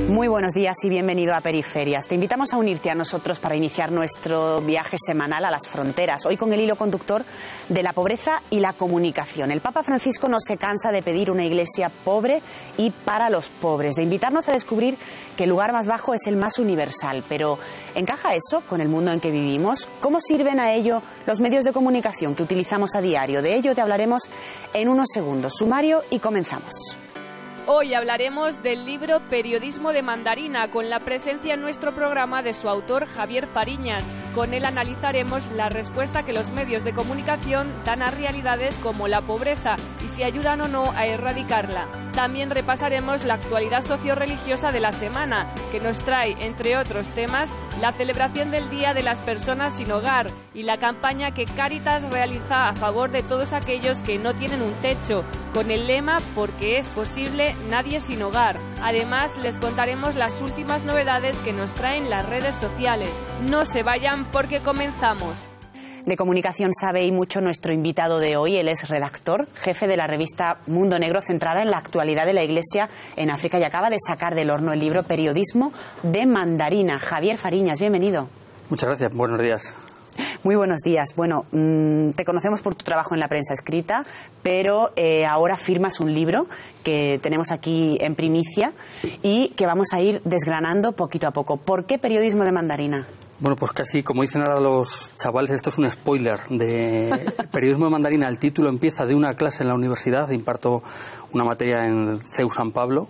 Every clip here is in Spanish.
Muy buenos días y bienvenido a Periferias. Te invitamos a unirte a nosotros para iniciar nuestro viaje semanal a las fronteras, hoy con el hilo conductor de la pobreza y la comunicación. El Papa Francisco no se cansa de pedir una iglesia pobre y para los pobres, de invitarnos a descubrir que el lugar más bajo es el más universal. Pero, ¿encaja eso con el mundo en que vivimos? ¿Cómo sirven a ello los medios de comunicación que utilizamos a diario? De ello te hablaremos en unos segundos. Sumario y comenzamos. Hoy hablaremos del libro Periodismo de Mandarina, con la presencia en nuestro programa de su autor Javier Fariñas. Con él analizaremos la respuesta que los medios de comunicación dan a realidades como la pobreza y si ayudan o no a erradicarla. También repasaremos la actualidad socio-religiosa de la semana, que nos trae, entre otros temas, la celebración del Día de las Personas Sin Hogar y la campaña que Cáritas realiza a favor de todos aquellos que no tienen un techo, con el lema «Porque es posible, nadie sin hogar». Además, les contaremos las últimas novedades que nos traen las redes sociales. No se vayan porque comenzamos. De comunicación sabe y mucho nuestro invitado de hoy. Él es redactor, jefe de la revista Mundo Negro, centrada en la actualidad de la Iglesia en África, y acaba de sacar del horno el libro Periodismo de Mandarina. Javier Fariñas, bienvenido. Muchas gracias, buenos días. Muy buenos días. Bueno, te conocemos por tu trabajo en la prensa escrita, pero ahora firmas un libro que tenemos aquí en primicia y que vamos a ir desgranando poquito a poco. ¿Por qué Periodismo de Mandarina? Bueno, pues casi, como dicen ahora los chavales, esto es un spoiler de Periodismo de Mandarina. El título empieza de una clase en la universidad, imparto una materia en CEU San Pablo,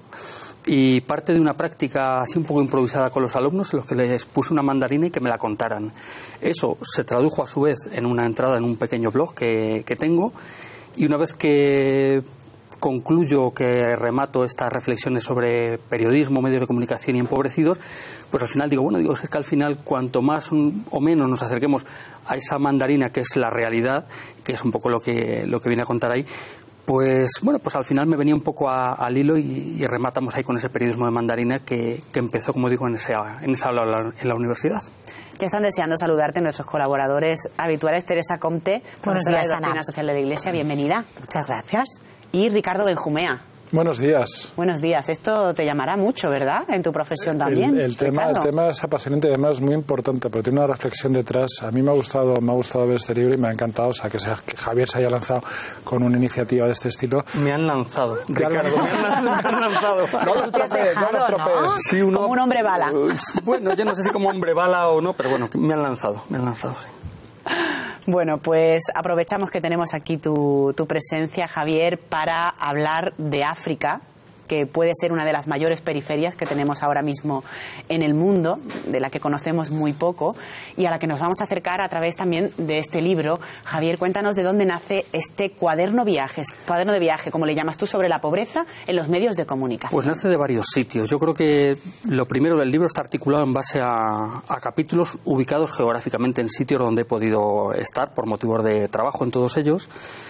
y parte de una práctica así un poco improvisada con los alumnos, en los que les puse una mandarina y que me la contaran. Eso se tradujo a su vez en una entrada en un pequeño blog que tengo, y una vez que concluyo, que remato estas reflexiones sobre periodismo, medios de comunicación y empobrecidos, pues al final digo, es que al final cuanto más o menos nos acerquemos a esa mandarina que es la realidad, que es un poco lo que viene a contar ahí, pues al final me venía un poco al hilo y rematamos ahí con ese periodismo de mandarina que empezó, como digo, en esa aula en la universidad. Ya están deseando saludarte nuestros colaboradores habituales. Teresa Comte, profesora de Doctrina Social de la Iglesia, bienvenida. Muchas gracias. Y Ricardo Benjumea. Buenos días. Buenos días. Esto te llamará mucho, ¿verdad? En tu profesión también. El tema es apasionante y además muy importante, pero tiene una reflexión detrás. A mí me ha gustado ver este libro y me ha encantado, que Javier se haya lanzado con una iniciativa de este estilo. Me han lanzado, Ricardo, me han lanzado. No los tropees. Sí, como un hombre bala. Bueno, yo no sé si como hombre bala o no, pero me han lanzado, sí. Bueno, pues aprovechamos que tenemos aquí tu presencia, Javier, para hablar de África, que puede ser una de las mayores periferias que tenemos ahora mismo en el mundo, de la que conocemos muy poco y a la que nos vamos a acercar a través también de este libro. Javier, cuéntanos de dónde nace este cuaderno de viaje, como le llamas tú, sobre la pobreza en los medios de comunicación. Pues nace de varios sitios. Yo creo que lo primero del libro está articulado en base a capítulos ubicados geográficamente en sitios donde he podido estar por motivos de trabajo en todos ellos.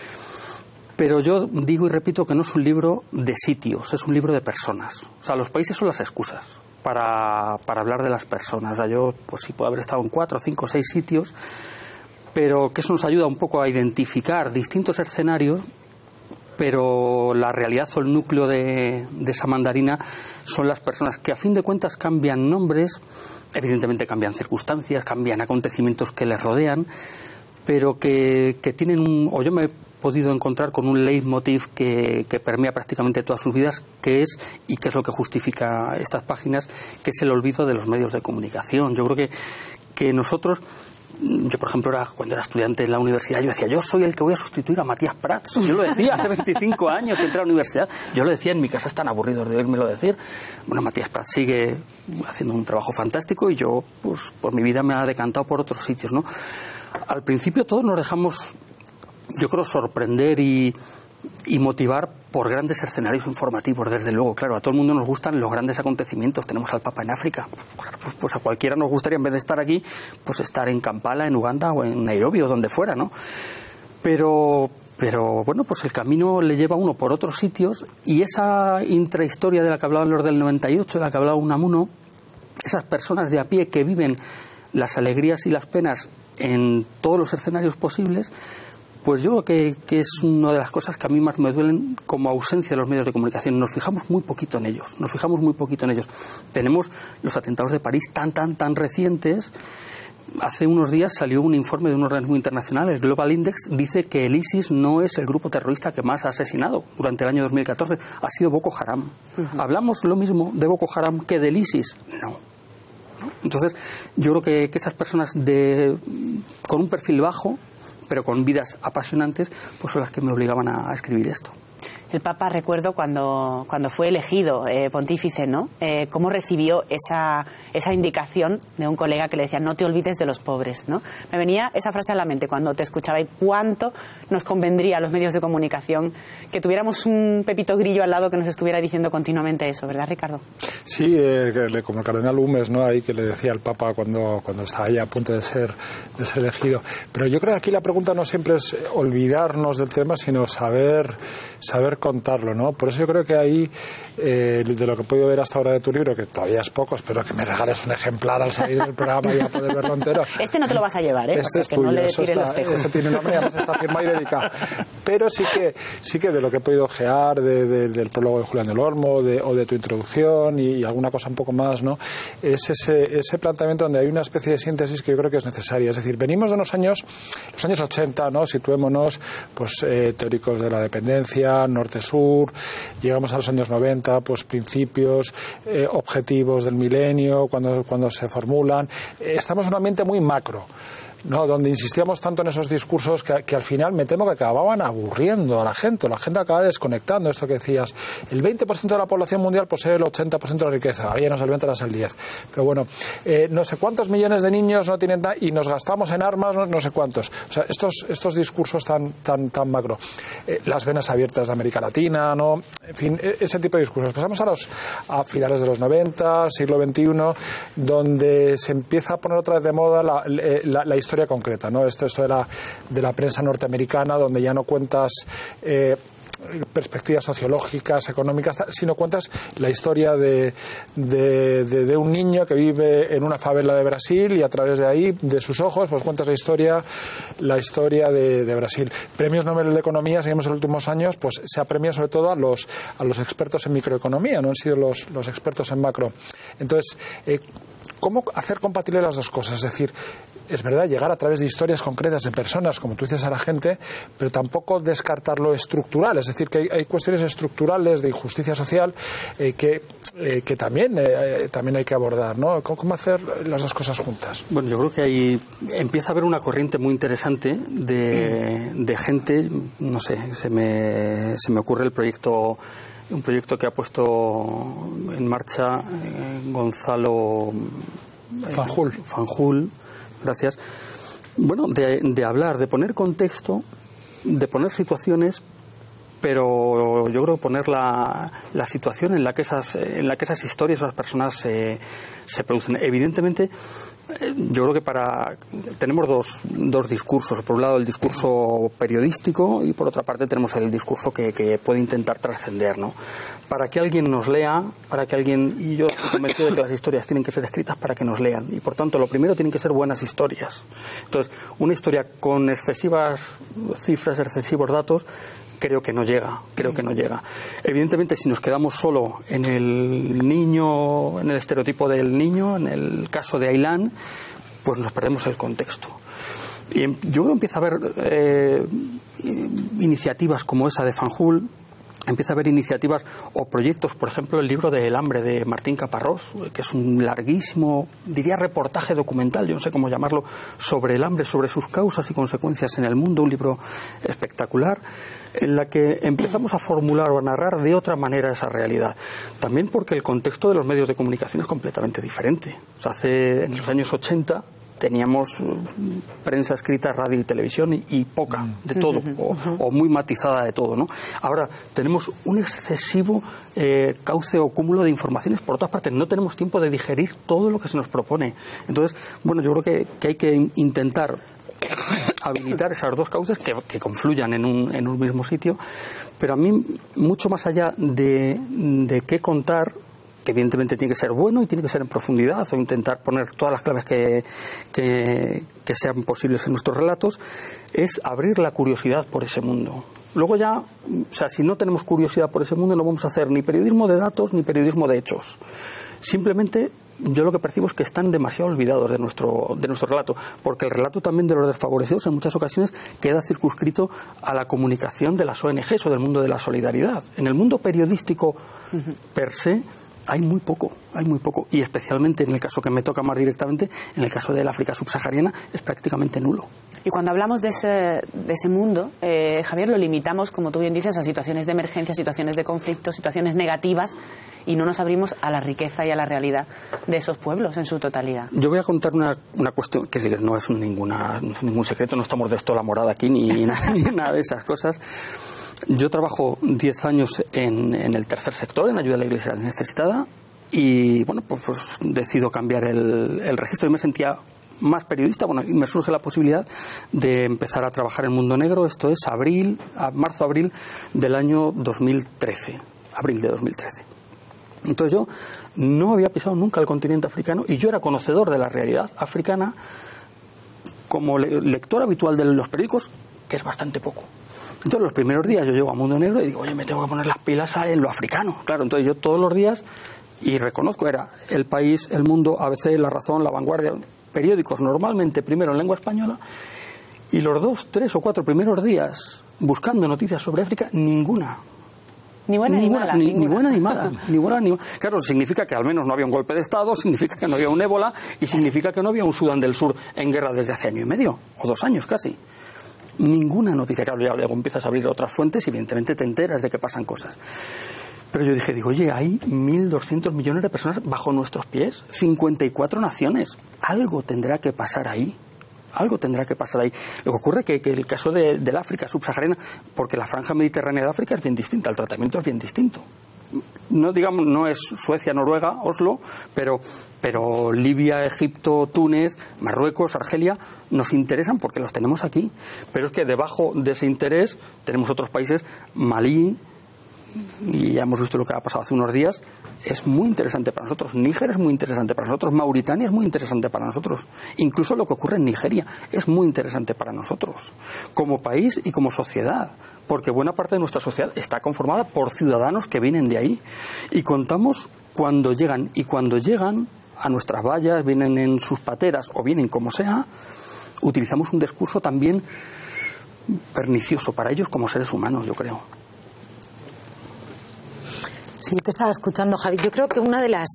Pero yo digo y repito que no es un libro de sitios, es un libro de personas. O sea, los países son las excusas para hablar de las personas. O sea, yo pues sí puedo haber estado en 4, 5, 6 sitios, pero que eso nos ayuda un poco a identificar distintos escenarios, pero la realidad o el núcleo de esa mandarina son las personas que a fin de cuentas cambian nombres, evidentemente cambian circunstancias, cambian acontecimientos que les rodean, pero que tienen o yo me he podido encontrar con un leitmotiv que permea prácticamente todas sus vidas, que es, y que es lo que justifica estas páginas, que es el olvido de los medios de comunicación. Yo creo que nosotros, yo por ejemplo cuando era estudiante en la universidad, yo decía, yo soy el que voy a sustituir a Matías Prats. Yo lo decía hace 25 años que entré a la universidad, yo lo decía en mi casa, están aburridos de oírmelo decir. Bueno, Matías Prats sigue haciendo un trabajo fantástico y yo, pues por mi vida me ha decantado por otros sitios, ¿no? Al principio todos nos dejamos, yo creo, sorprender y motivar por grandes escenarios informativos, desde luego. Claro, a todo el mundo nos gustan los grandes acontecimientos. Tenemos al Papa en África. Pues a cualquiera nos gustaría, en vez de estar aquí, pues estar en Kampala, en Uganda o en Nairobi o donde fuera, ¿no? Pero bueno, pues el camino le lleva a uno por otros sitios, y esa intrahistoria de la que hablaban los del 98, de la que hablaba Unamuno, esas personas de a pie que viven las alegrías y las penas en todos los escenarios posibles, Pues yo creo que es una de las cosas que a mí más me duelen como ausencia de los medios de comunicación. Nos fijamos muy poquito en ellos. Tenemos los atentados de París tan recientes. Hace unos días salió un informe de un organismo internacional, el Global Index, dice que el ISIS no es el grupo terrorista que más ha asesinado durante el año 2014, ha sido Boko Haram. ¿Hablamos lo mismo de Boko Haram que del ISIS? No. Entonces, yo creo que esas personas con un perfil bajo, pero con vidas apasionantes, pues son las que me obligaban a escribir esto. El Papa, recuerdo cuando fue elegido pontífice, ¿no? Cómo recibió esa indicación de un colega que le decía: no te olvides de los pobres, ¿no? Me venía esa frase a la mente cuando te escuchaba, y cuánto nos convendría a los medios de comunicación que tuviéramos un Pepito Grillo al lado que nos estuviera diciendo continuamente eso, ¿verdad, Ricardo? Sí, como el cardenal Humes, ¿no? Ahí que le decía al Papa cuando estaba ya a punto de ser elegido. Pero yo creo que aquí la pregunta no siempre es olvidarnos del tema, sino saber contarlo, ¿no? Por eso yo creo que ahí, de lo que he podido ver hasta ahora de tu libro, que todavía es poco, espero que me regales un ejemplar al salir del programa y a poder verlo entero. Este no te lo vas a llevar, ¿eh? Este es tuyo, no ese tiene nombre, además está firmado y dedicado. Pero sí que de lo que he podido ojear del prólogo de Julián del Olmo o de tu introducción y alguna cosa un poco más, ¿no? Es ese planteamiento donde hay una especie de síntesis que yo creo que es necesaria. Es decir, venimos de los años 80, ¿no? Situémonos, pues teóricos de la dependencia, norte-sur, llegamos a los años 90, pues principios, objetivos del milenio, cuando se formulan. Estamos en un ambiente muy macro, ¿no? Donde insistíamos tanto en esos discursos que al final me temo que acababan aburriendo a la gente acaba desconectando. Esto que decías, el 20% de la población mundial posee el 80% de la riqueza, ahora ya no es el 20, ahora es el 10, pero bueno, no sé cuántos millones de niños no tienen y nos gastamos en armas no sé cuántos. O sea, estos discursos tan macro, las venas abiertas de América Latina, ¿no? En fin, ese tipo de discursos. Pasamos a finales de los 90, siglo XXI, donde se empieza a poner otra vez de moda la historia concreta, ¿no? Esto de la prensa norteamericana, donde ya no cuentas perspectivas sociológicas, económicas, sino cuentas la historia de un niño que vive en una favela de Brasil y a través de ahí, de sus ojos, pues cuentas la historia de Brasil. Premios Nobel de Economía, seguimos en los últimos años, pues se ha premiado sobre todo a los expertos en microeconomía, no han sido los expertos en macro. Entonces, ¿cómo hacer compatibles las dos cosas? Es decir, es verdad, llegar a través de historias concretas de personas, como tú dices, a la gente, pero tampoco descartar lo estructural. Es decir, que hay cuestiones estructurales de injusticia social que también hay que abordar, ¿no? ¿Cómo hacer las dos cosas juntas? Bueno, yo creo que ahí empieza a haber una corriente muy interesante de gente, no sé, se me ocurre un proyecto que ha puesto en marcha Gonzalo Fanjul, gracias. Bueno, de hablar, de poner contexto, de poner situaciones, pero yo creo poner la situación en la que esas historias, esas personas se producen. Evidentemente, yo creo que tenemos dos discursos. Por un lado, el discurso periodístico, y por otra parte tenemos el discurso que puede intentar trascender, ¿no? Para que alguien nos lea, y yo estoy convencido de que las historias tienen que ser escritas para que nos lean, y por tanto lo primero tienen que ser buenas historias. Entonces, una historia con excesivas cifras, excesivos datos, creo que no llega. Evidentemente, si nos quedamos solo en el niño, en el estereotipo del niño, en el caso de Ailán, pues nos perdemos el contexto. Y yo creo que empieza a haber iniciativas como esa de Fanjul, empieza a haber iniciativas o proyectos, por ejemplo, el libro de El hambre de Martín Caparrós, que es un larguísimo, diría reportaje documental, yo no sé cómo llamarlo, sobre el hambre, sobre sus causas y consecuencias en el mundo, un libro espectacular, en la que empezamos a formular o a narrar de otra manera esa realidad. También porque el contexto de los medios de comunicación es completamente diferente. O sea, en los años 80 teníamos prensa escrita, radio y televisión y poca de todo, o muy matizada de todo, ¿no? Ahora tenemos un excesivo cauce o cúmulo de informaciones por todas partes. No tenemos tiempo de digerir todo lo que se nos propone. Entonces, bueno, yo creo que hay que intentar habilitar esas dos cauces que confluyan en un mismo sitio, pero a mí, mucho más allá de qué contar, que evidentemente tiene que ser bueno y tiene que ser en profundidad, o intentar poner todas las claves que sean posibles en nuestros relatos, es abrir la curiosidad por ese mundo. Luego ya, o sea, si no tenemos curiosidad por ese mundo, no vamos a hacer ni periodismo de datos ni periodismo de hechos. Simplemente yo lo que percibo es que están demasiado olvidados de nuestro relato, porque el relato también de los desfavorecidos en muchas ocasiones queda circunscrito a la comunicación de las ONGs o del mundo de la solidaridad. En el mundo periodístico per se hay muy poco, y especialmente en el caso que me toca más directamente, en el caso del África subsahariana, es prácticamente nulo. Y cuando hablamos de ese mundo, Javier, lo limitamos, como tú bien dices, a situaciones de emergencia, situaciones de conflicto, situaciones negativas, y no nos abrimos a la riqueza y a la realidad de esos pueblos en su totalidad. Yo voy a contar una cuestión que no es ningún secreto, no estamos de esto la morada aquí ni nada de esas cosas. Yo trabajo 10 años en el tercer sector, en ayuda a la Iglesia necesitada, y bueno, pues decido cambiar el registro y me sentía más periodista. Bueno, y me surge la posibilidad de empezar a trabajar en Mundo Negro. Esto es marzo-abril del año 2013, abril de 2013. Entonces yo no había pisado nunca el continente africano y yo era conocedor de la realidad africana como lector habitual de los periódicos, que es bastante poco. Entonces los primeros días yo llego a Mundo Negro y digo, oye, me tengo que poner las pilas en lo africano. Claro, entonces yo todos los días, y reconozco, era El País, El Mundo, ABC, La Razón, La Vanguardia, periódicos normalmente primero en lengua española, y los 2, 3 o 4 primeros días buscando noticias sobre África, ninguna. Ni buena ni mala. Ni buena ni mala. Claro, significa que al menos no había un golpe de Estado, significa que no había un ébola y significa que no había un Sudán del Sur en guerra desde hace año y medio, o 2 años casi. Ninguna noticia. Claro, ya luego empiezas a abrir otras fuentes y evidentemente te enteras de que pasan cosas. Pero yo digo, oye, hay 1.200 millones de personas bajo nuestros pies, 54 naciones. Algo tendrá que pasar ahí. Lo que ocurre es que el caso del África subsahariana, porque la franja mediterránea de África es bien distinta, el tratamiento es bien distinto. No es Suecia, Noruega, Oslo, pero Libia, Egipto, Túnez, Marruecos, Argelia nos interesan porque los tenemos aquí. Pero es que debajo de ese interés tenemos otros países, Malí, y ya hemos visto lo que ha pasado hace unos días, es muy interesante para nosotros. Níger es muy interesante para nosotros. Mauritania es muy interesante para nosotros. Incluso lo que ocurre en Nigeria es muy interesante para nosotros, como país y como sociedad, porque buena parte de nuestra sociedad está conformada por ciudadanos que vienen de ahí. Y contamos cuando llegan, y cuando llegan a nuestras vallas, vienen en sus pateras o vienen como sea, utilizamos un discurso también pernicioso para ellos como seres humanos, yo creo. Sí, te estaba escuchando, Javi. Yo creo que una de las...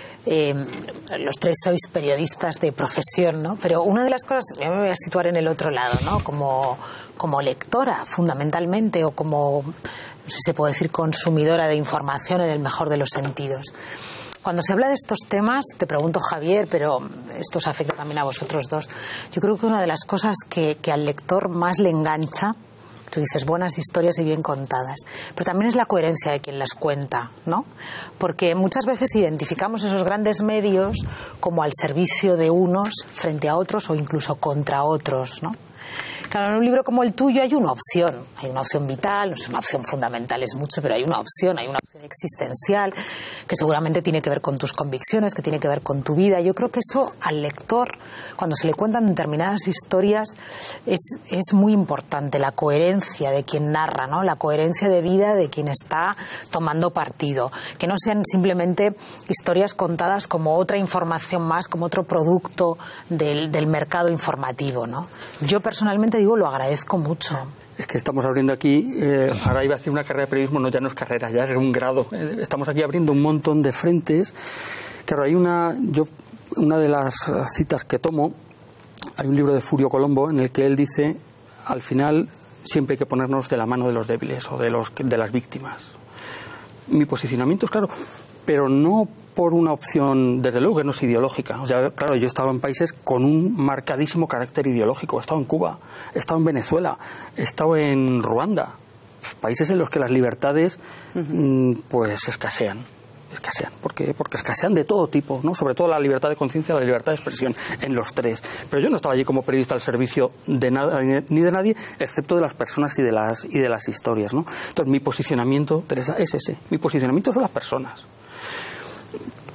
los tres sois periodistas de profesión, ¿no? Pero una de las cosas, yo me voy a situar en el otro lado, ¿no? Como lectora, fundamentalmente, o como, no sé si se puede decir, consumidora de información en el mejor de los sentidos. Cuando se habla de estos temas, te pregunto, Javier, pero esto os afecta también a vosotros dos, yo creo que una de las cosas que al lector más le engancha, tú dices buenas historias y bien contadas, pero también es la coherencia de quien las cuenta, ¿no? Porque muchas veces identificamos esos grandes medios como al servicio de unos frente a otros o incluso contra otros, ¿no? Claro, en un libro como el tuyo hay una opción vital, no es una opción fundamental, es mucho, pero hay una opción existencial que seguramente tiene que ver con tus convicciones, que tiene que ver con tu vida. Yo creo que eso al lector, cuando se le cuentan determinadas historias, es muy importante, la coherencia de quien narra, ¿no? La coherencia de vida de quien está tomando partido, que no sean simplemente historias contadas como otra información más, como otro producto del mercado informativo, ¿no? Yo personalmente digo, lo agradezco mucho. Es que estamos abriendo aquí, ahora iba a hacer una carrera de periodismo, no, ya no es carrera, ya es un grado. Estamos aquí abriendo un montón de frentes. Claro, hay una de las citas que tomo, hay un libro de Furio Colombo en el que él dice, al final siempre hay que ponernos de la mano de los débiles o de las víctimas. Mi posicionamiento es claro, pero no por una opción, desde luego que no es ideológica. O sea, claro, yo he estado en países con un marcadísimo carácter ideológico. He estado en Cuba, he estado en Venezuela, he estado en Ruanda. Países en los que las libertades pues escasean, porque escasean de todo tipo, ¿no? Sobre todo la libertad de conciencia, la libertad de expresión, en los tres. Pero yo no estaba allí como periodista al servicio de nada ni de nadie, excepto de las personas y de las historias, ¿no? Entonces mi posicionamiento, Teresa, es ese. Mi posicionamiento son las personas.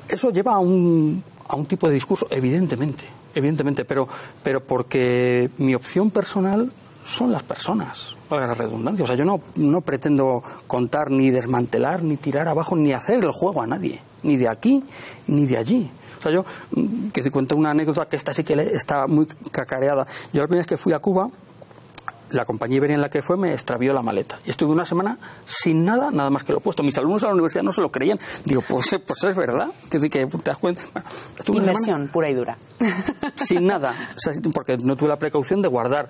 Eso lleva a un tipo de discurso, evidentemente, pero porque mi opción personal son las personas, para la redundancia. O sea, yo no pretendo contar, ni desmantelar, ni tirar abajo, ni hacer el juego a nadie, ni de aquí, ni de allí. O sea, yo, que si cuento una anécdota, que esta sí que está muy cacareada. Yo la primera vez que fui a Cuba, la compañía iberia en la que fue me extravió la maleta. Y estuve una semana sin nada más que lo puesto. Mis alumnos a la universidad no se lo creían. Digo, pues es verdad. Que te das cuenta. Bueno, inmersión pura y dura. Sin nada. O sea, porque no tuve la precaución de guardar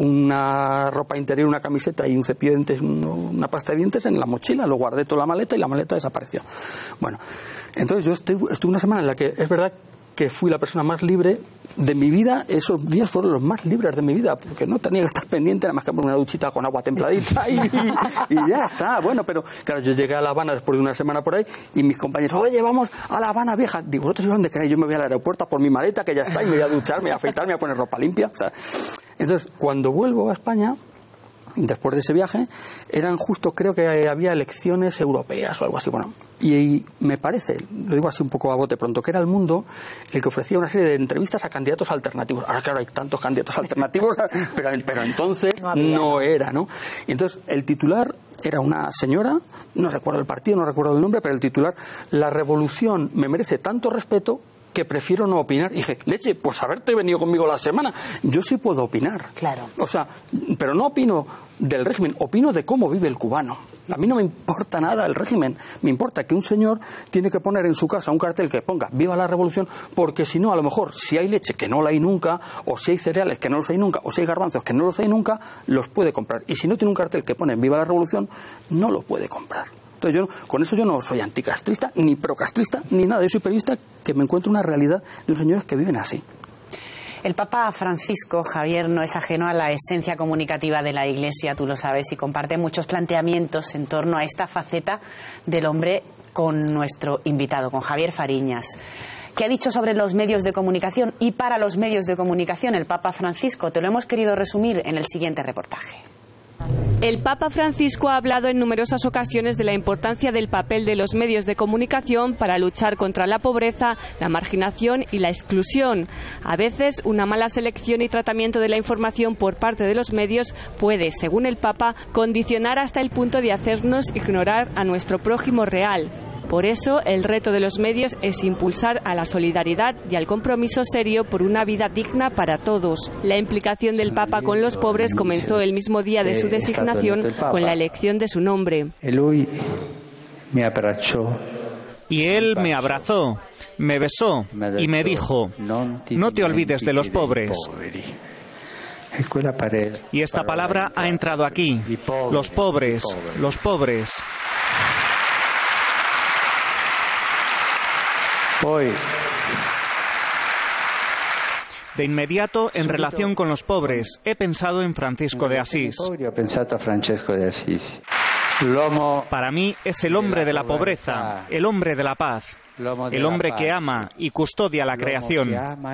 una ropa interior, una camiseta y un cepillo de dientes, una pasta de dientes en la mochila. Lo guardé toda la maleta y la maleta desapareció. Bueno, entonces yo estuve una semana en la que es verdad que fui la persona más libre de mi vida. Esos días fueron los más libres de mi vida, porque no tenía que estar pendiente, nada más que por una duchita con agua templadita y ya está. Bueno, pero claro, yo llegué a La Habana después de una semana por ahí y mis compañeros, oye, vamos a La Habana vieja. Digo, ¿vosotros dónde queréis? Yo me voy al aeropuerto por mi maleta, que ya está, y me voy a duchar, me voy a afeitar, me voy a poner ropa limpia. O sea, entonces, cuando vuelvo a España, después de ese viaje, eran justo, creo que había elecciones europeas o algo así. Bueno, y me parece, lo digo así un poco a bote pronto, que era El Mundo el que ofrecía una serie de entrevistas a candidatos alternativos. Ahora, claro, hay tantos candidatos alternativos, pero entonces no era, ¿no? Y entonces el titular era una señora, no recuerdo el partido, no recuerdo el nombre, pero el titular: la revolución me merece tanto respeto que prefiero no opinar. Y dije, leche, pues haberte venido conmigo la semana. Yo sí puedo opinar. Claro. O sea, pero no opino del régimen, opino de cómo vive el cubano. A mí no me importa nada el régimen. Me importa que un señor tiene que poner en su casa un cartel que ponga "Viva la Revolución", porque si no, a lo mejor, si hay leche, que no la hay nunca, o si hay cereales, que no los hay nunca, o si hay garbanzos, que no los hay nunca, los puede comprar. Y si no tiene un cartel que pone "Viva la Revolución", no lo puede comprar. Entonces con eso yo no soy anticastrista, ni procastrista, ni nada. Yo soy periodista que me encuentro una realidad de unos señores que viven así. El Papa Francisco, Javier, no es ajeno a la esencia comunicativa de la Iglesia, tú lo sabes, y comparte muchos planteamientos en torno a esta faceta del hombre con nuestro invitado, con Javier Fariñas. ¿Qué ha dicho sobre los medios de comunicación y para los medios de comunicación el Papa Francisco? Te lo hemos querido resumir en el siguiente reportaje. El Papa Francisco ha hablado en numerosas ocasiones de la importancia del papel de los medios de comunicación para luchar contra la pobreza, la marginación y la exclusión. A veces, una mala selección y tratamiento de la información por parte de los medios puede, según el Papa, condicionar hasta el punto de hacernos ignorar a nuestro prójimo real. Por eso, el reto de los medios es impulsar a la solidaridad y al compromiso serio por una vida digna para todos. La implicación del Papa con los pobres comenzó el mismo día de su designación con la elección de su nombre. Y él me abrazó, me besó y me dijo: no te olvides de los pobres. Y esta palabra ha entrado aquí: los pobres, los pobres. De inmediato, en relación con los pobres, he pensado en Francisco de Asís. Para mí es el hombre de la pobreza, el hombre de la paz, el hombre que ama y custodia la creación.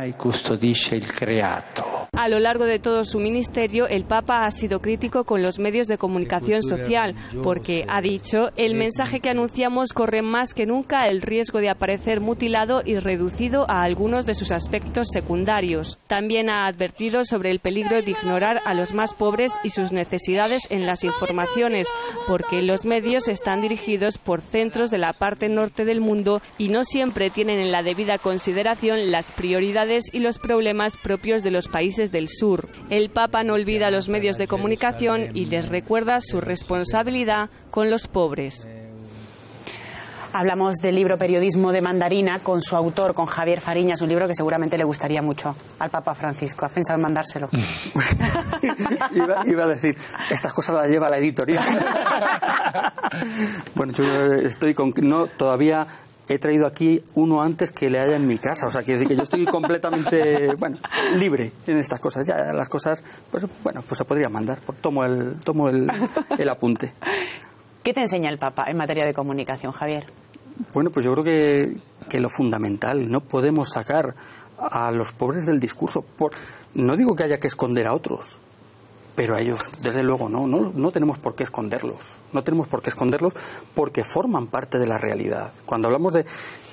A lo largo de todo su ministerio, el Papa ha sido crítico con los medios de comunicación social, porque, ha dicho, el mensaje que anunciamos corre más que nunca el riesgo de aparecer mutilado y reducido a algunos de sus aspectos secundarios. También ha advertido sobre el peligro de ignorar a los más pobres y sus necesidades en las informaciones, porque los medios están dirigidos por centros de la parte norte del mundo y no siempre tienen en la debida consideración las prioridades y los problemas propios de los países del sur. El Papa no olvida a los medios de comunicación y les recuerda su responsabilidad con los pobres. Hablamos del libro Periodismo de Mandarina con su autor, con Javier Fariñas, un libro que seguramente le gustaría mucho al Papa Francisco. ¿Has pensado en mandárselo? Iba a decir, estas cosas las lleva la editorial. Bueno, yo estoy con... No, todavía... He traído aquí uno antes que le haya en mi casa, o sea, quiere decir que yo estoy completamente, libre en estas cosas. Ya las cosas, pues se podría mandar. Tomo el apunte. ¿Qué te enseña el Papa en materia de comunicación, Javier? Bueno, pues yo creo que lo fundamental, no podemos sacar a los pobres del discurso. No digo que haya que esconder a otros, pero a ellos, desde luego, no tenemos por qué esconderlos. No tenemos por qué esconderlos porque forman parte de la realidad. Cuando hablamos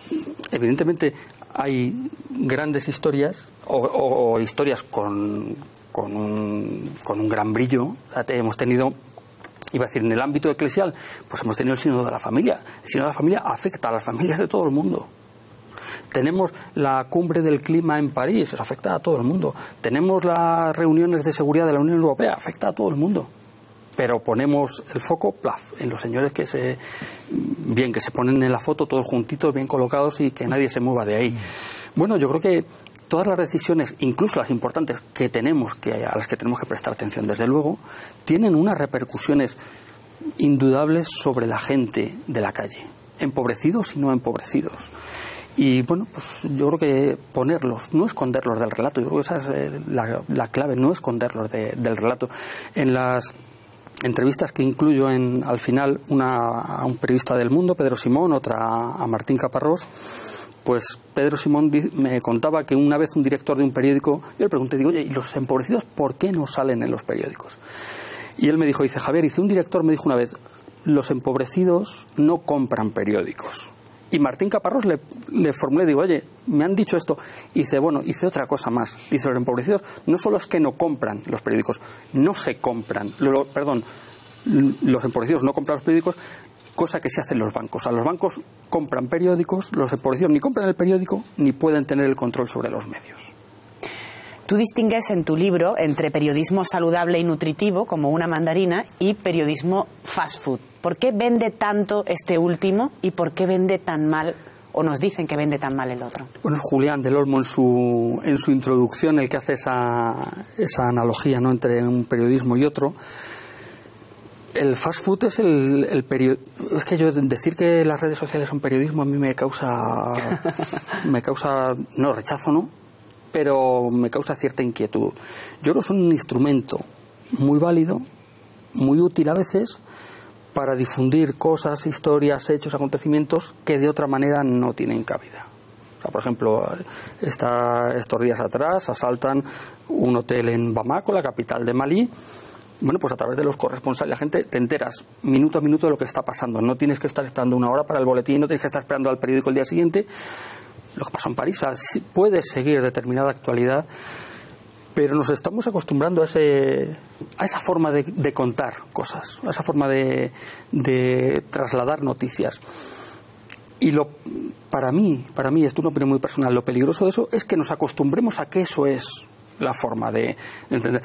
evidentemente hay grandes historias o historias con un gran brillo. O sea, hemos tenido, iba a decir, en el ámbito eclesial, pues hemos tenido el sínodo de la familia. El sínodo de la familia afecta a las familias de todo el mundo. Tenemos la cumbre del clima en París, eso afecta a todo el mundo. Tenemos las reuniones de seguridad de la Unión Europea, afecta a todo el mundo. Pero ponemos el foco, plaf, en los señores que se ponen en la foto todos juntitos, bien colocados y que nadie se mueva de ahí. Bueno, yo creo que todas las decisiones, incluso las importantes a las que tenemos que prestar atención, desde luego, tienen unas repercusiones indudables sobre la gente de la calle, empobrecidos y no empobrecidos. Y bueno, pues yo creo que ponerlos, no esconderlos del relato, yo creo que esa es la clave, no esconderlos del relato. En las entrevistas que incluyo al final, una a un periodista del Mundo, Pedro Simón, otra a Martín Caparrós, pues Pedro Simón me contaba que una vez un director de un periódico, yo le pregunté, digo, oye, ¿y los empobrecidos por qué no salen en los periódicos? Y él me dijo, dice, Javier, un director me dijo una vez, los empobrecidos no compran periódicos. Y Martín Caparrós le formulé, digo, oye, me han dicho esto. Y dice, bueno, hice otra cosa más. Dice, los empobrecidos no solo es que no compran los periódicos, no se compran. Los empobrecidos no compran los periódicos, cosa que se hace en los bancos. O sea, los bancos compran periódicos, los empobrecidos ni compran el periódico ni pueden tener el control sobre los medios. Tú distingues en tu libro entre periodismo saludable y nutritivo, como una mandarina, y periodismo fast food. ¿Por qué vende tanto este último y por qué vende tan mal, o nos dicen que vende tan mal el otro? Bueno, es Julián del Olmo en su introducción el que hace esa analogía, ¿no?, entre un periodismo y otro. El fast food es el periodismo. Es que yo decir que las redes sociales son periodismo a mí me causa no rechazo, ¿no?, pero me causa cierta inquietud. Yo creo que son un instrumento muy válido, muy útil a veces, para difundir cosas, historias, hechos, acontecimientos que de otra manera no tienen cabida. O sea, por ejemplo, estos días atrás asaltan un hotel en Bamako, la capital de Malí. Bueno, pues a través de los corresponsales, la gente te enteras minuto a minuto de lo que está pasando. No tienes que estar esperando una hora para el boletín, no tienes que estar esperando al periódico el día siguiente. Lo que pasó en París, o sea, puedes seguir determinada actualidad, pero nos estamos acostumbrando a esa forma de contar cosas, a esa forma de trasladar noticias. Y para mí, esto es una opinión muy personal, lo peligroso de eso es que nos acostumbremos a que eso es la forma de entender.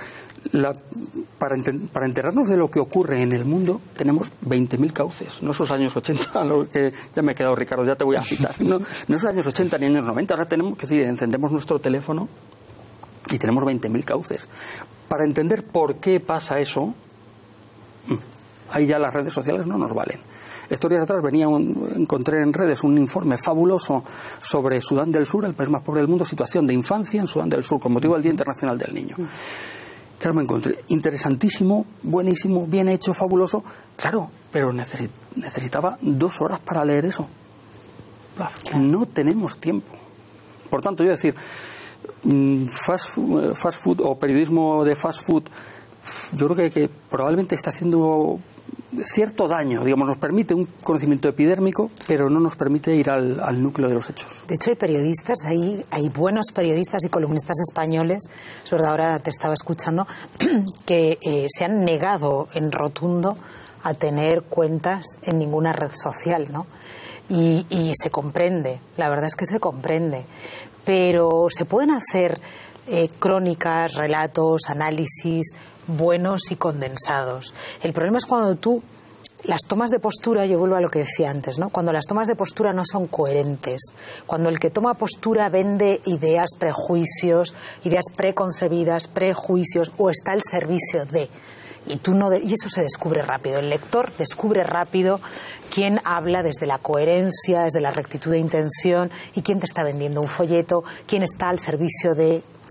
Para enterarnos de lo que ocurre en el mundo tenemos 20.000 cauces, no esos años 80, lo que ya me he quedado, Ricardo, ya te voy a citar, no esos años 80 ni años 90, ahora tenemos que decir, encendemos nuestro teléfono y tenemos 20.000 cauces. Para entender por qué pasa eso, ahí ya las redes sociales no nos valen. Estos días atrás encontré en redes un informe fabuloso sobre Sudán del Sur, el país más pobre del mundo, situación de infancia en Sudán del Sur, con motivo del Día Internacional del Niño. Claro, me encontré interesantísimo, buenísimo, bien hecho, fabuloso, claro, pero necesitaba 2 horas para leer eso. No tenemos tiempo. Por tanto, yo decir, fast food o periodismo de fast food, yo creo que probablemente está haciendo cierto daño, digamos, nos permite un conocimiento epidérmico, pero no nos permite ir al núcleo de los hechos. De hecho, hay periodistas, hay buenos periodistas y columnistas españoles, es verdad, ahora te estaba escuchando, que se han negado en rotundo a tener cuentas en ninguna red social, ¿no? Y se comprende, la verdad es que se comprende, pero se pueden hacer crónicas, relatos, análisis buenos y condensados. El problema es cuando las tomas de postura, yo vuelvo a lo que decía antes, ¿no?, cuando las tomas de postura no son coherentes, cuando el que toma postura vende ideas, prejuicios, ideas preconcebidas, prejuicios, o está al servicio de, y eso se descubre rápido. El lector descubre rápido quién habla desde la coherencia, desde la rectitud de intención, y quién te está vendiendo un folleto, quién está al servicio de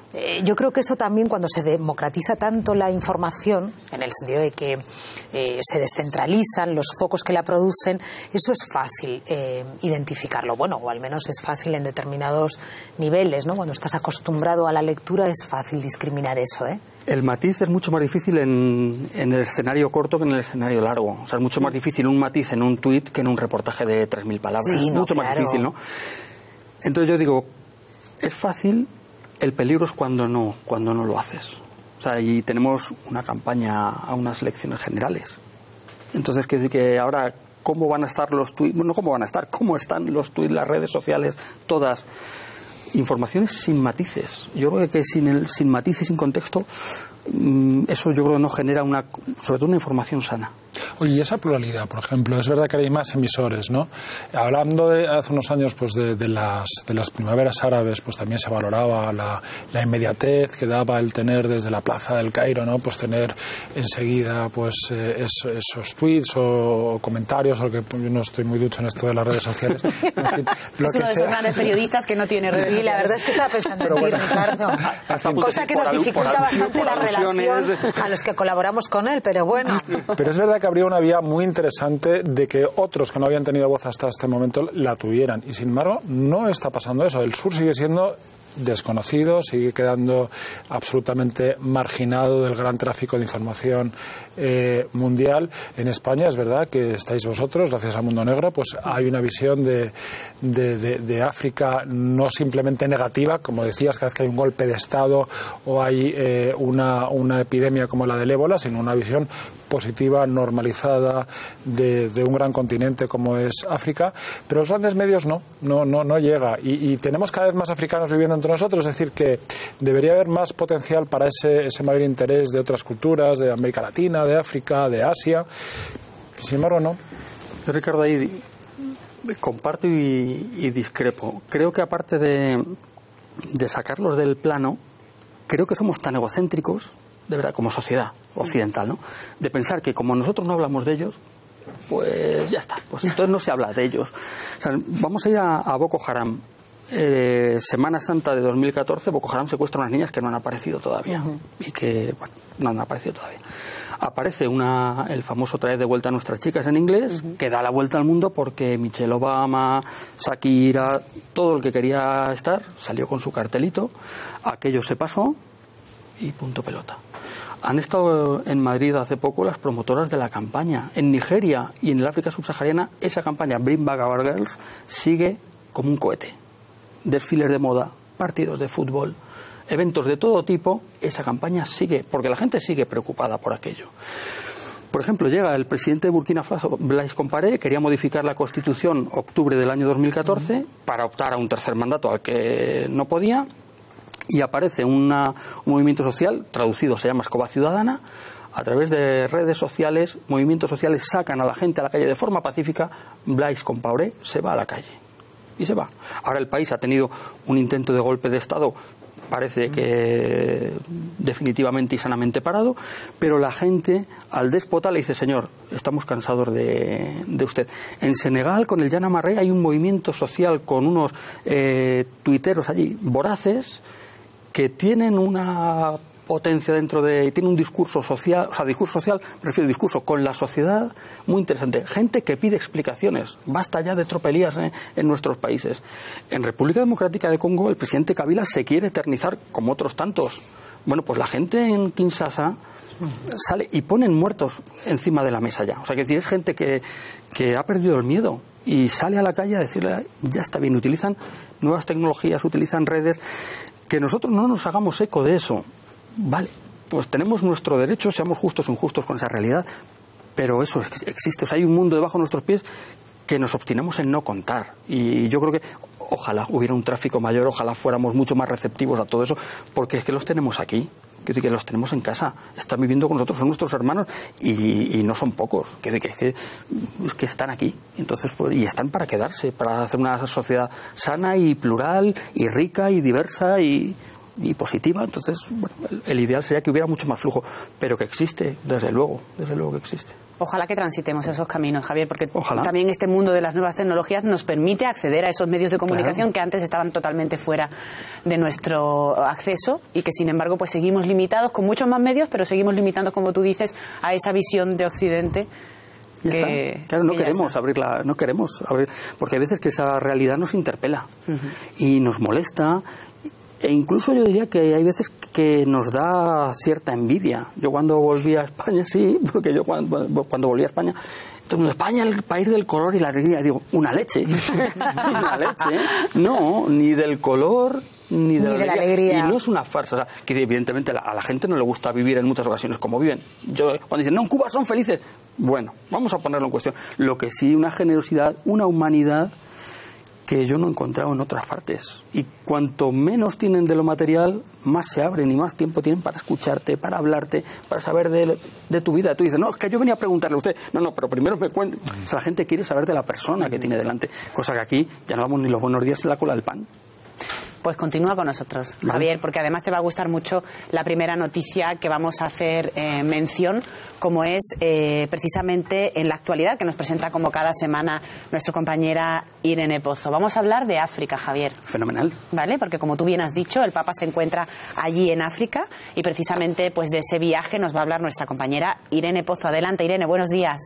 Yo creo que eso también, cuando se democratiza tanto la información, en el sentido de que se descentralizan los focos que la producen, eso es fácil identificarlo. Bueno, o al menos es fácil en determinados niveles, ¿no? Cuando estás acostumbrado a la lectura es fácil discriminar eso, ¿eh? El matiz es mucho más difícil en el escenario corto que en el escenario largo. O sea, es mucho más difícil un matiz en un tuit que en un reportaje de 3.000 palabras. Sí, mucho claro. más difícil, ¿no? Entonces yo digo, es fácil, el peligro es cuando no lo haces. O sea, y tenemos una campaña a unas elecciones generales. Entonces, quiero decir que ahora, ¿cómo van a estar los tuits? Bueno, ¿cómo van a estar? ¿Cómo están los tuits, las redes sociales, todas? Informaciones sin matices. Yo creo que sin matices, sin contexto, eso yo creo que no genera sobre todo una información sana. Oye, y esa pluralidad, por ejemplo, es verdad que ahora hay más emisores, ¿no? Hablando de hace unos años, pues de las primaveras árabes, pues también se valoraba la inmediatez que daba el tener desde la plaza del Cairo, ¿no? Pues tener enseguida, pues esos tweets o comentarios, o que yo no estoy muy ducho en esto de las redes sociales. En fin, es uno de esos grandes periodistas que no tiene redes sociales. Sí, la verdad es que estaba pensando en ti, Ricardo. Cosa que nos dificulta bastante la relación a los que colaboramos con él, pero bueno. Pero es verdad que habría una vía muy interesante de que otros que no habían tenido voz hasta este momento la tuvieran. Y sin embargo, no está pasando eso. El sur sigue siendo desconocido, sigue quedando absolutamente marginado del gran tráfico de información mundial. En España es verdad que estáis vosotros, gracias a Mundo Negro, pues hay una visión de África no simplemente negativa, como decías, cada vez que hay un golpe de Estado o hay una epidemia como la del ébola, sino una visión positiva, normalizada de un gran continente como es África, pero los grandes medios no llega y tenemos cada vez más africanos viviendo entre nosotros, es decir que debería haber más potencial para ese mayor interés de otras culturas, de América Latina, de África, de Asia. Sin embargo, no. Yo, Ricardo, ahí comparto y discrepo. Creo que aparte de sacarlos del plano, creo que somos tan egocéntricos, de verdad, como sociedad occidental, ¿no? De pensar que como nosotros no hablamos de ellos, pues ya está, pues entonces no se habla de ellos. O sea, vamos a ir a Boko Haram. Semana Santa de 2014, Boko Haram secuestra a unas niñas que no han aparecido todavía. Y que, bueno, no han aparecido todavía. Aparece el famoso Traed de vuelta a nuestras chicas en inglés, que da la vuelta al mundo porque Michelle Obama, Shakira, todo el que quería estar, salió con su cartelito. Aquello se pasó y punto pelota. Han estado en Madrid hace poco las promotoras de la campaña. En Nigeria y en el África subsahariana, esa campaña Bring Back Our Girls sigue como un cohete. Desfiles de moda, partidos de fútbol, eventos de todo tipo, esa campaña sigue, porque la gente sigue preocupada por aquello. Por ejemplo, llega el presidente de Burkina Faso, Blaise Compaoré, quería modificar la Constitución octubre del año 2014 para optar a un tercer mandato al que no podía, y aparece un movimiento social, traducido se llama Escoba Ciudadana. A través de redes sociales, movimientos sociales sacan a la gente a la calle de forma pacífica. Blaise Compaoré se va a la calle y se va. Ahora el país ha tenido un intento de golpe de Estado, parece que definitivamente y sanamente parado, pero la gente al déspota le dice: señor, estamos cansados de usted. En Senegal, con el Yana Marré, hay un movimiento social con unos tuiteros allí voraces que tienen una potencia dentro de... tiene un discurso social, o sea, discurso social, me refiero al discurso con la sociedad, muy interesante. Gente que pide explicaciones. Basta ya de tropelías en nuestros países. En República Democrática de Congo, el presidente Kabila se quiere eternizar como otros tantos. Bueno, pues la gente en Kinshasa sale y ponen muertos encima de la mesa ya. O sea, que es gente que ha perdido el miedo y sale a la calle a decirle: ya está bien, utilizan nuevas tecnologías, utilizan redes. Que nosotros no nos hagamos eco de eso. Vale, pues tenemos nuestro derecho, seamos justos o injustos con esa realidad, pero eso existe. O sea, hay un mundo debajo de nuestros pies que nos obstinamos en no contar. Y yo creo que ojalá hubiera un tráfico mayor, ojalá fuéramos mucho más receptivos a todo eso, porque es que los tenemos aquí, que los tenemos en casa, están viviendo con nosotros, son nuestros hermanos y no son pocos, que están aquí. Entonces, pues, y están para quedarse, para hacer una sociedad sana y plural y rica y diversa y positiva. Entonces, bueno, el ideal sería que hubiera mucho más flujo, pero que existe, desde luego que existe. Ojalá que transitemos esos caminos, Javier, porque Ojalá. también este mundo de las nuevas tecnologías nos permite acceder a esos medios de comunicación que antes estaban totalmente fuera de nuestro acceso y que, sin embargo, pues seguimos limitados con muchos más medios, pero seguimos limitados, como tú dices, a esa visión de Occidente. Claro, no queremos abrirla, no queremos abrir, porque hay veces que esa realidad nos interpela y nos molesta. E incluso yo diría que hay veces que nos da cierta envidia. Yo cuando volví a España, sí, porque yo cuando volví a España, entonces, España, el país del color y la alegría, digo, una leche. Una leche. No, ni del color, ni de la alegría. Y no es una farsa. O sea, que evidentemente a la gente no le gusta vivir en muchas ocasiones como viven. Cuando dicen, no, en Cuba son felices. Bueno, vamos a ponerlo en cuestión. Lo que sí, una generosidad, una humanidad que yo no he encontrado en otras partes. Y cuanto menos tienen de lo material, más se abren y más tiempo tienen para escucharte, para hablarte, para saber de tu vida. Tú dices, no, es que yo venía a preguntarle a usted. No, pero primero me cuente. O sea, la gente quiere saber de la persona que tiene delante. Cosa que aquí ya no damos ni los buenos días en la cola del pan. Pues continúa con nosotros, Javier, porque además te va a gustar mucho la primera noticia que vamos a hacer mención, como es precisamente en la actualidad, que nos presenta como cada semana nuestra compañera Irene Pozo. Vamos a hablar de África, Javier. Fenomenal. ¿Vale? Porque como tú bien has dicho, el Papa se encuentra allí en África y precisamente pues de ese viaje nos va a hablar nuestra compañera Irene Pozo. Adelante, Irene, buenos días.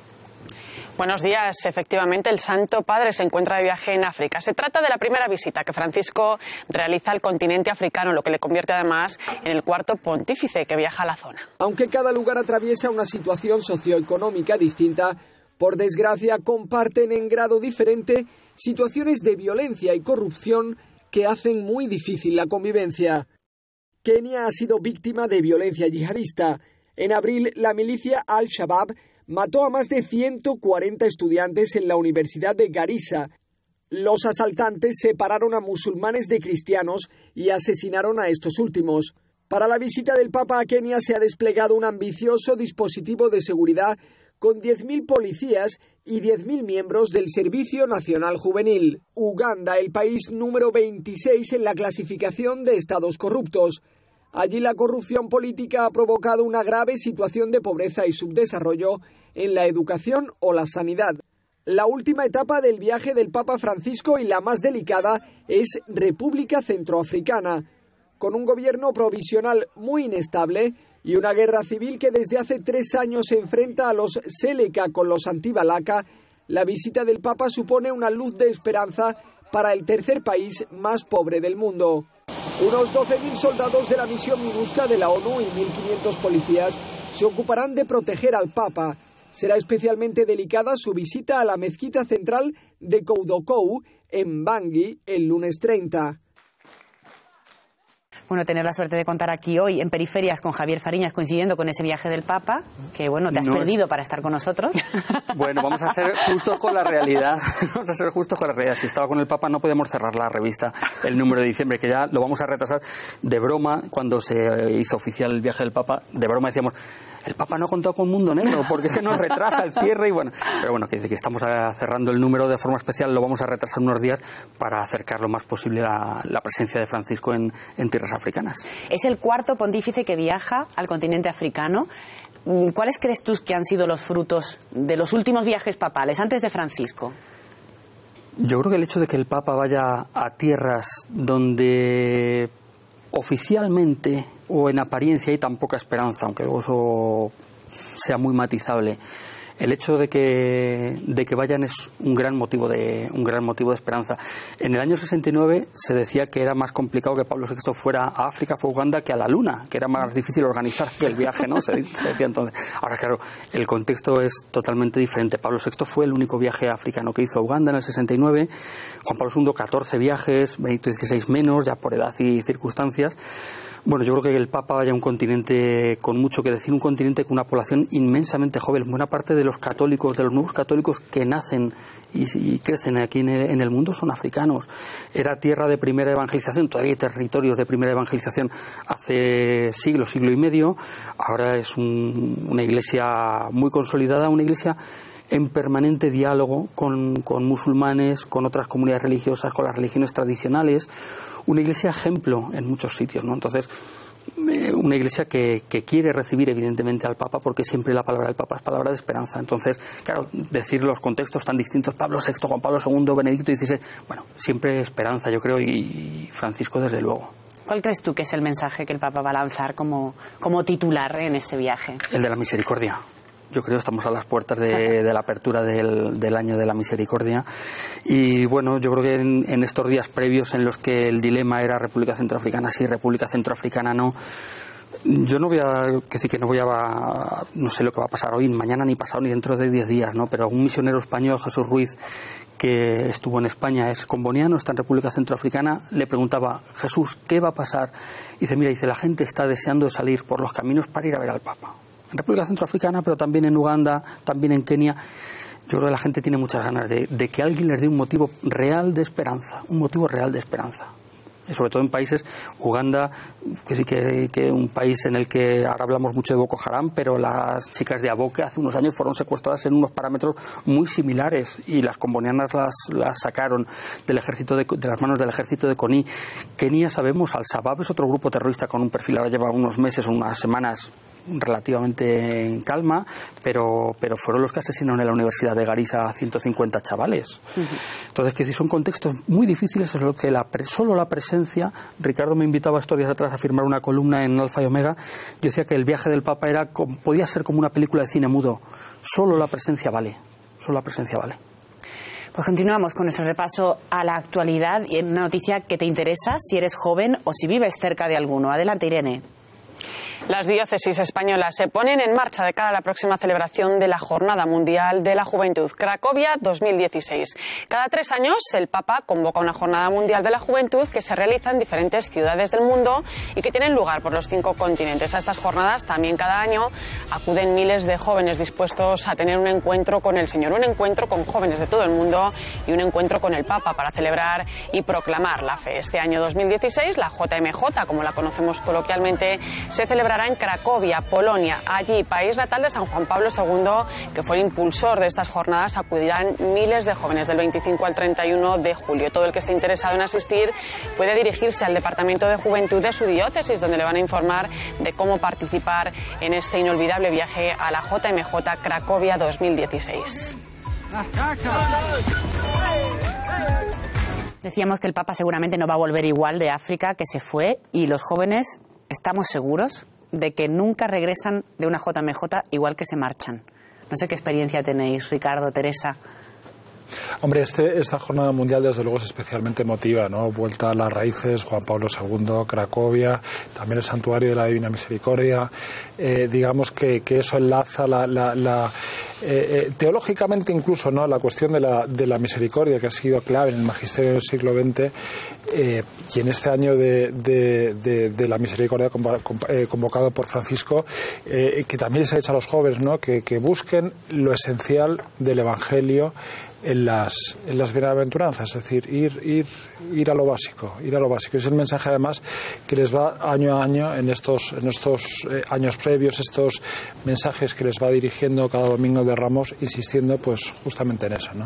Buenos días. Efectivamente, el Santo Padre se encuentra de viaje en África. Se trata de la primera visita que Francisco realiza al continente africano, lo que le convierte además en el cuarto pontífice que viaja a la zona. Aunque cada lugar atraviesa una situación socioeconómica distinta, por desgracia comparten en grado diferente situaciones de violencia y corrupción que hacen muy difícil la convivencia. Kenia ha sido víctima de violencia yihadista. En abril, la milicia Al-Shabaab mató a más de 140 estudiantes en la Universidad de Garissa. Los asaltantes separaron a musulmanes de cristianos y asesinaron a estos últimos. Para la visita del Papa a Kenia se ha desplegado un ambicioso dispositivo de seguridad con 10.000 policías y 10.000 miembros del Servicio Nacional Juvenil. Uganda, el país número 26 en la clasificación de estados corruptos. Allí la corrupción política ha provocado una grave situación de pobreza y subdesarrollo en la educación o la sanidad. La última etapa del viaje del Papa Francisco y la más delicada es República Centroafricana. Con un gobierno provisional muy inestable y una guerra civil que desde hace 3 años se enfrenta a los Seleka con los anti-Balaka, la visita del Papa supone una luz de esperanza para el tercer país más pobre del mundo. Unos 12.000 soldados de la misión MINUSCA de la ONU y 1.500 policías se ocuparán de proteger al Papa. Será especialmente delicada su visita a la mezquita central de Koudokou, en Bangui, el lunes 30. Bueno, tener la suerte de contar aquí hoy en Periferias con Javier Fariñas, coincidiendo con ese viaje del Papa, que bueno, te has perdido para estar con nosotros. Bueno, vamos a ser justos con la realidad. Vamos a ser justos con la realidad. Si estaba con el Papa no podemos cerrar la revista el número de diciembre, que ya lo vamos a retrasar. De broma, cuando se hizo oficial el viaje del Papa, de broma decíamos, el Papa no ha contado con Mundo Negro, porque es que nos retrasa el cierre y bueno. Pero bueno, que estamos cerrando el número de forma especial, lo vamos a retrasar unos días para acercar lo más posible la presencia de Francisco en tierras africanas. Es el cuarto pontífice que viaja al continente africano. ¿Cuáles crees tú que han sido los frutos de los últimos viajes papales, antes de Francisco? Yo creo que el hecho de que el Papa vaya a tierras donde oficialmente o en apariencia hay tan poca esperanza, aunque luego eso sea muy matizable, el hecho de que vayan es un gran motivo de esperanza. En el año 69 se decía que era más complicado que Pablo VI fuera a África, fue a Uganda, que a la Luna, que era más difícil organizar que el viaje, ¿no? Se decía entonces. Ahora, claro, el contexto es totalmente diferente. Pablo VI fue el único viaje africano que hizo a Uganda en el 69, Juan Pablo II 14 viajes, Benito XVI menos, ya por edad y circunstancias. Bueno, yo creo que el Papa vaya a un continente con mucho que decir, un continente con una población inmensamente joven. Buena parte de los católicos, de los nuevos católicos que nacen y crecen aquí en el mundo son africanos. Era tierra de primera evangelización, todavía hay territorios de primera evangelización hace siglo y medio. Ahora es una iglesia muy consolidada, una iglesia en permanente diálogo con musulmanes, con otras comunidades religiosas, con las religiones tradicionales, una iglesia ejemplo en muchos sitios, ¿no? Entonces, una iglesia que quiere recibir evidentemente al Papa, porque siempre la palabra del Papa es palabra de esperanza. Entonces, claro, decir los contextos tan distintos, Pablo VI, Juan Pablo II, Benedicto XVI, bueno, siempre esperanza, yo creo, y Francisco desde luego. ¿Cuál crees tú que es el mensaje que el Papa va a lanzar como titular en ese viaje? El de la misericordia. Yo creo que estamos a las puertas de la apertura del año de la misericordia, y bueno, yo creo que en estos días previos en los que el dilema era República Centroafricana sí, República Centroafricana no, yo no sé lo que va a pasar hoy, mañana, ni pasado, ni dentro de 10 días, ¿no? Pero un misionero español, Jesús Ruiz, que estuvo en España, es comboniano, está en República Centroafricana, le preguntaba: Jesús, ¿qué va a pasar? Y dice, la gente está deseando salir por los caminos para ir a ver al Papa. En República Centroafricana, pero también en Uganda, también en Kenia. Yo creo que la gente tiene muchas ganas de que alguien les dé un motivo real de esperanza, sobre todo en países, Uganda, que sí que un país en el que ahora hablamos mucho de Boko Haram, pero las chicas de Aboke hace unos años fueron secuestradas en unos parámetros muy similares, y las combonianas las sacaron de las manos del ejército de Kony. Kenia, sabemos, Al-Shabaab es otro grupo terrorista con un perfil, ahora lleva unos meses, unas semanas relativamente en calma, pero fueron los que asesinaron en la Universidad de Garissa a 150 chavales. Entonces, que si son contextos muy difíciles, es lo que solo la presencia. Ricardo me invitaba estos días atrás a firmar una columna en Alfa y Omega. Yo decía que el viaje del Papa podía ser como una película de cine mudo. Solo la presencia vale. Pues continuamos con nuestro repaso a la actualidad y en una noticia que te interesa si eres joven o si vives cerca de alguno. Adelante, Irene. Las diócesis españolas se ponen en marcha de cara a la próxima celebración de la Jornada Mundial de la Juventud, Cracovia 2016. Cada 3 años el Papa convoca una Jornada Mundial de la Juventud que se realiza en diferentes ciudades del mundo y que tienen lugar por los 5 continentes. A estas jornadas también cada año acuden miles de jóvenes dispuestos a tener un encuentro con el Señor, un encuentro con jóvenes de todo el mundo y un encuentro con el Papa para celebrar y proclamar la fe. Este año 2016 la JMJ, como la conocemos coloquialmente, se celebrará en Cracovia, Polonia. Allí, país natal de San Juan Pablo II, que fue el impulsor de estas jornadas, acudirán miles de jóvenes del 25 al 31 de julio. Todo el que esté interesado en asistir puede dirigirse al Departamento de Juventud de su diócesis, donde le van a informar de cómo participar en este inolvidable viaje a la JMJ Cracovia 2016. Decíamos que el Papa seguramente no va a volver igual de África que se fue, y los jóvenes estamos seguros de que nunca regresan de una JMJ igual que se marchan. No sé qué experiencia tenéis, Ricardo, Teresa. Hombre, esta jornada mundial desde luego es especialmente emotiva, ¿no? Vuelta a las raíces, Juan Pablo II, Cracovia, también el Santuario de la Divina Misericordia. Digamos que eso enlaza teológicamente incluso, ¿no?, la cuestión de la misericordia, que ha sido clave en el magisterio del siglo XX, y en este año de la misericordia convocado por Francisco, que también se ha hecho a los jóvenes, ¿no?, que busquen lo esencial del Evangelio en las bienaventuranzas, es decir, ir a lo básico. Es el mensaje además que les va año a año en estos años previos, estos mensajes que les va dirigiendo cada domingo de Ramos, insistiendo pues justamente en eso, ¿no?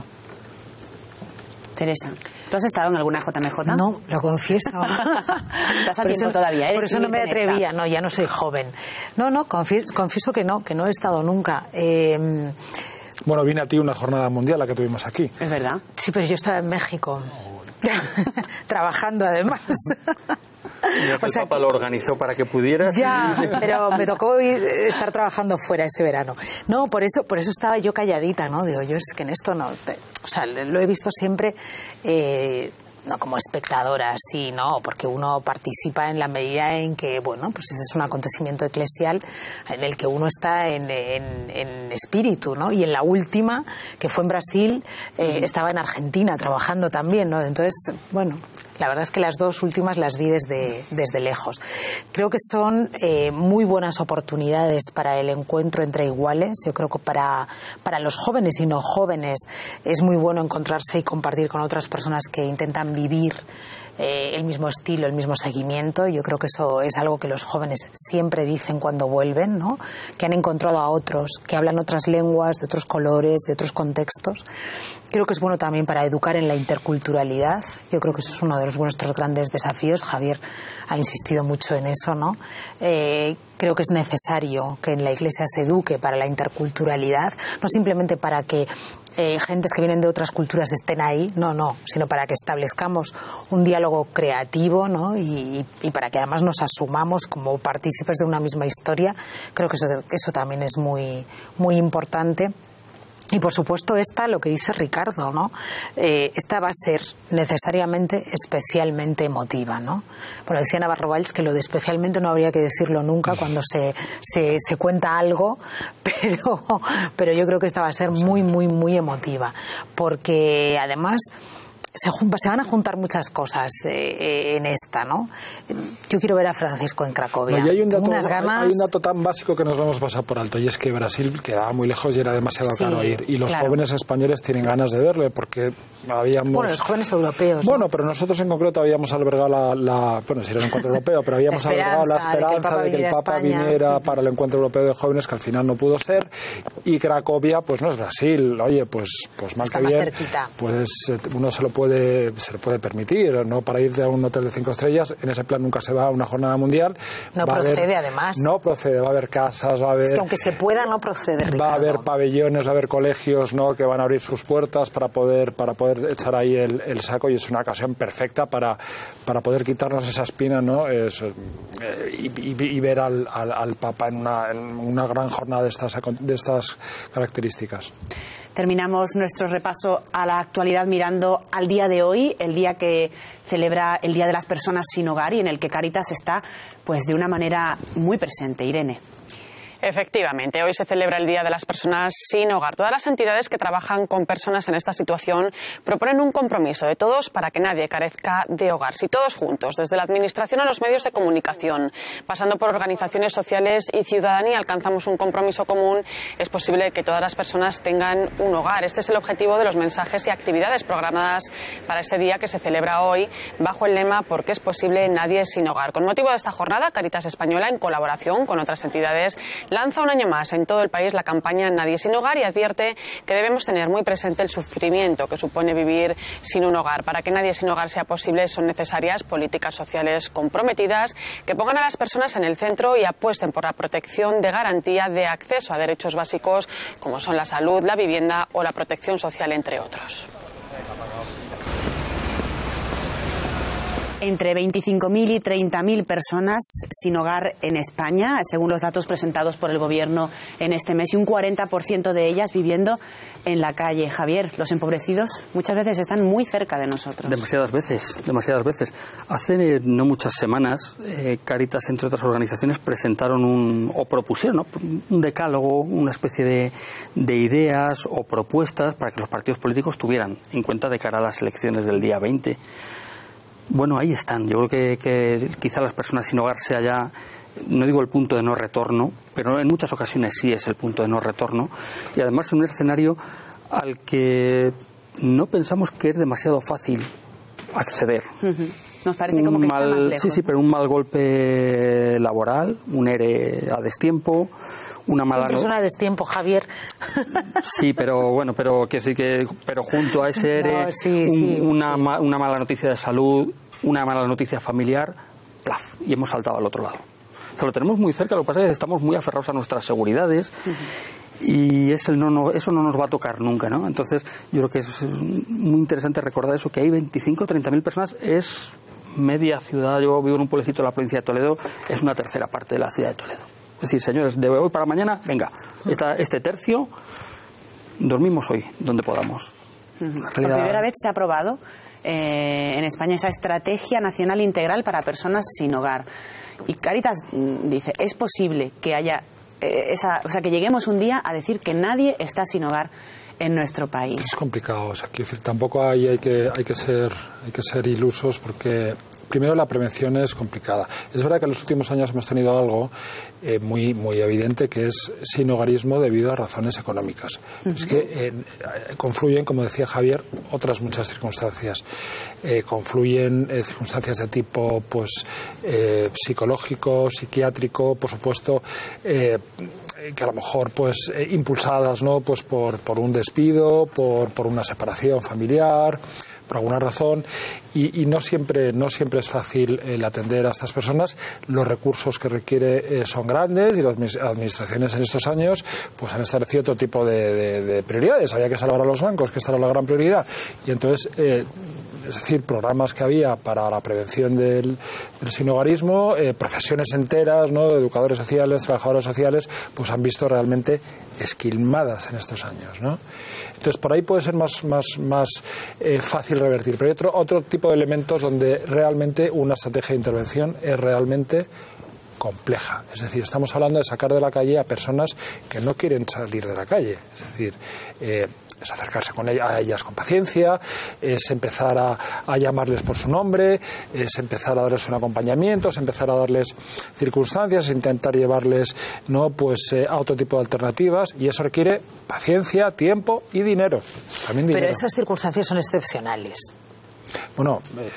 Teresa, ¿tú has estado en alguna JMJ? No, lo confieso. Estás a tiempo todavía, ¿eh? Por eso no me atrevía, no, ya no soy joven. No, confieso que no he estado nunca. Bueno, vine a ti una jornada mundial la que tuvimos aquí. Es verdad. Sí, pero yo estaba en México. Trabajando además. El Papa lo organizó para que pudieras. Ya, pero me tocó estar trabajando fuera este verano. No, por eso estaba yo calladita, ¿no? Digo, yo es que en esto no... O sea, lo he visto siempre... no como espectadora, sí, no, porque uno participa en la medida en que, bueno, pues ese es un acontecimiento eclesial en el que uno está en espíritu, ¿no? Y en la última, que fue en Brasil, estaba en Argentina trabajando también, ¿no? Entonces, bueno, la verdad es que las dos últimas las vi desde lejos. Creo que son muy buenas oportunidades para el encuentro entre iguales. Yo creo que para los jóvenes y no jóvenes es muy bueno encontrarse y compartir con otras personas que intentan vivir el mismo estilo, el mismo seguimiento. Yo creo que eso es algo que los jóvenes siempre dicen cuando vuelven, ¿no? Que han encontrado a otros, que hablan otras lenguas, de otros colores, de otros contextos. Creo que es bueno también para educar en la interculturalidad. Yo creo que eso es uno de nuestros grandes desafíos. Javier ha insistido mucho en eso, ¿no? Creo que es necesario que en la Iglesia se eduque para la interculturalidad, no simplemente para que gentes que vienen de otras culturas estén ahí, no, sino para que establezcamos un diálogo creativo, ¿no? y para que además nos asumamos como partícipes de una misma historia. Creo que eso también es muy, muy importante. Y por supuesto lo que dice Ricardo, ¿no? Esta va a ser necesariamente especialmente emotiva, ¿no? Bueno, decía Navarro Valls que lo de especialmente no habría que decirlo nunca cuando se cuenta algo, pero yo creo que esta va a ser muy, muy, muy emotiva, porque además se van a juntar muchas cosas en esta, ¿no? Yo quiero ver a Francisco en Cracovia. No, y hay un dato tan básico que nos vamos a pasar por alto, y es que Brasil quedaba muy lejos y era demasiado caro ir. Y los jóvenes españoles tienen ganas de verle, porque habíamos... Bueno, los jóvenes europeos. Bueno, pero nosotros en concreto habíamos albergado bueno, si era un encuentro europeo, pero habíamos albergado la esperanza de que el Papa viniera para el encuentro europeo de jóvenes, que al final no pudo ser. Y Cracovia, pues no es Brasil. Oye, pues mal que bien, pues uno se lo puede permitir, ¿no? Para ir a un hotel de 5 estrellas, en ese plan nunca se va a una jornada mundial. No procede, además. No procede, va a haber casas, va a haber... Es que aunque se pueda, no procede, Ricardo. Va a haber pabellones, va a haber colegios, ¿no? Que van a abrir sus puertas para poder echar ahí el saco, y es una ocasión perfecta para poder quitarnos esa espina, ¿no? Y ver al Papa en una gran jornada de estas características. Terminamos nuestro repaso a la actualidad mirando al día de hoy, el día que celebra el Día de las Personas Sin Hogar, y en el que Cáritas está pues de una manera muy presente. Irene. Efectivamente, hoy se celebra el Día de las Personas Sin Hogar. Todas las entidades que trabajan con personas en esta situación proponen un compromiso de todos para que nadie carezca de hogar. Si todos juntos, desde la Administración a los medios de comunicación, pasando por organizaciones sociales y ciudadanía, alcanzamos un compromiso común, es posible que todas las personas tengan un hogar. Este es el objetivo de los mensajes y actividades programadas para este día que se celebra hoy, bajo el lema «Porque es posible, nadie sin hogar». Con motivo de esta jornada, Cáritas Española, en colaboración con otras entidades, lanza un año más en todo el país la campaña Nadie sin hogar, y advierte que debemos tener muy presente el sufrimiento que supone vivir sin un hogar. Para que nadie sin hogar sea posible, son necesarias políticas sociales comprometidas que pongan a las personas en el centro y apuesten por la protección de garantía de acceso a derechos básicos como son la salud, la vivienda o la protección social, entre otros. Entre 25.000 y 30.000 personas sin hogar en España, según los datos presentados por el Gobierno en este mes, y un 40% de ellas viviendo en la calle. Javier, los empobrecidos muchas veces están muy cerca de nosotros. Demasiadas veces. Hace no muchas semanas, Cáritas, entre otras organizaciones, presentaron propusieron, ¿no?, un decálogo, una especie de ideas o propuestas para que los partidos políticos tuvieran en cuenta de cara a las elecciones del día 20. Bueno, ahí están. Yo creo que quizá las personas sin hogar sea ya, no digo el punto de no retorno, pero en muchas ocasiones sí es el punto de no retorno, y además en un escenario al que no pensamos que es demasiado fácil acceder. Nos parece como que está más lejos. Sí, pero un mal golpe laboral, un ERE a destiempo, una mala persona a destiempo, Javier. Sí, pero bueno, pero junto a ese ERE, una mala noticia de salud, una mala noticia familiar, ¡plaf!, y hemos saltado al otro lado. O sea, lo tenemos muy cerca, lo que pasa es que estamos muy aferrados a nuestras seguridades. Y eso no nos va a tocar nunca, ¿no? Entonces, yo creo que es muy interesante recordar eso, que hay 25 o 30.000 personas, es media ciudad. Yo vivo en un pueblecito de la provincia de Toledo, es una tercera parte de la ciudad de Toledo. Es decir, señores, de hoy para mañana, venga, este tercio, dormimos hoy, donde podamos. Por primera vez se ha aprobado en España esa Estrategia Nacional Integral para Personas sin Hogar. Y Cáritas dice, es posible que haya que lleguemos un día a decir que nadie está sin hogar en nuestro país. Es complicado, o sea, quiero decir, tampoco hay que ser ilusos, porque Primero, la prevención es complicada. Es verdad que en los últimos años hemos tenido algo muy, muy evidente, que es sinhogarismo debido a razones económicas. Es que confluyen, como decía Javier, otras muchas circunstancias. Confluyen circunstancias de tipo pues psicológico, psiquiátrico, por supuesto, que a lo mejor pues impulsadas, ¿no?, pues por un despido, por una separación familiar, por alguna razón, y no siempre es fácil el atender a estas personas. Los recursos que requiere son grandes, y las administraciones en estos años pues han establecido otro tipo de prioridades. Había que salvar a los bancos, que esta era la gran prioridad, y entonces es decir, programas que había para la prevención del sinhogarismo, profesiones enteras, ¿no?, educadores sociales, trabajadores sociales, pues han visto realmente esquilmadas en estos años, ¿no? Entonces, por ahí puede ser más fácil revertir. Pero hay otro tipo de elementos donde realmente una estrategia de intervención es realmente compleja. Es decir, estamos hablando de sacar de la calle a personas que no quieren salir de la calle. Es decir, es acercarse a ellas con paciencia, es empezar a llamarles por su nombre, es empezar a darles un acompañamiento, es empezar a darles circunstancias, intentar llevarles, ¿no?, pues a otro tipo de alternativas, y eso requiere paciencia, tiempo y dinero. También dinero. Pero estas circunstancias son excepcionales. Bueno,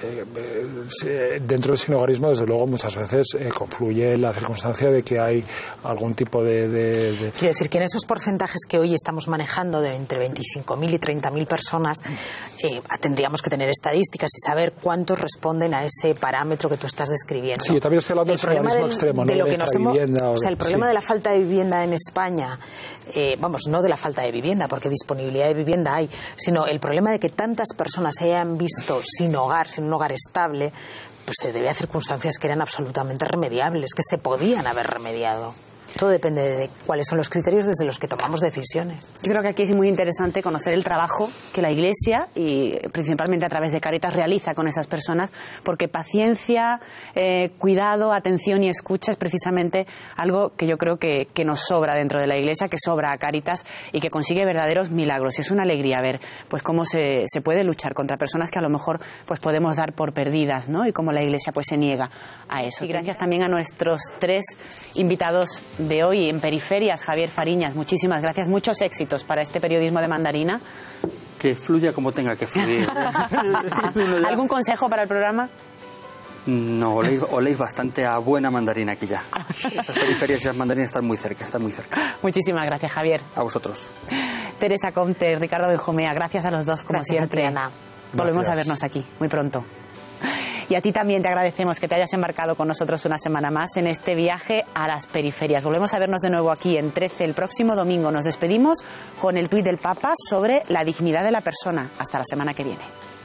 dentro del sinhogarismo, desde luego, muchas veces confluye la circunstancia de que hay algún tipo de... Quiero decir que en esos porcentajes que hoy estamos manejando de entre 25.000 y 30.000 personas, tendríamos que tener estadísticas y saber cuántos responden a ese parámetro que tú estás describiendo. Sí, yo también estoy hablando del sinhogarismo extremo, ¿no? El problema de la falta de vivienda en España, no de la falta de vivienda, porque disponibilidad de vivienda hay, sino el problema de que tantas personas se hayan visto sin hogar, sin un hogar estable, pues se debe a circunstancias que eran absolutamente remediables, que se podían haber remediado. Todo depende de cuáles son los criterios desde los que tomamos decisiones. Yo creo que aquí es muy interesante conocer el trabajo que la Iglesia, y principalmente a través de Cáritas, realiza con esas personas, porque paciencia, cuidado, atención y escucha es precisamente algo que yo creo que nos sobra dentro de la Iglesia, que sobra a Cáritas y que consigue verdaderos milagros. Y es una alegría ver pues cómo se puede luchar contra personas que a lo mejor pues podemos dar por perdidas, ¿no? Y cómo la Iglesia pues se niega a eso. Y gracias también a nuestros 3 invitados de hoy en Periferias. Javier Fariñas, muchísimas gracias, muchos éxitos para este periodismo de mandarina. Que fluya como tenga que fluir. ¿Algún consejo para el programa? No, oléis bastante a buena mandarina aquí ya. Esas periferias y esas mandarinas están muy cerca, Muchísimas gracias, Javier. A vosotros. Teresa Comte, Ricardo Benjumea, gracias a los dos, como gracias, siempre. Ana. Volvemos a vernos aquí muy pronto. Y a ti también te agradecemos que te hayas embarcado con nosotros una semana más en este viaje a las periferias. Volvemos a vernos de nuevo aquí en 13 el próximo domingo. Nos despedimos con el tuit del Papa sobre la dignidad de la persona. Hasta la semana que viene.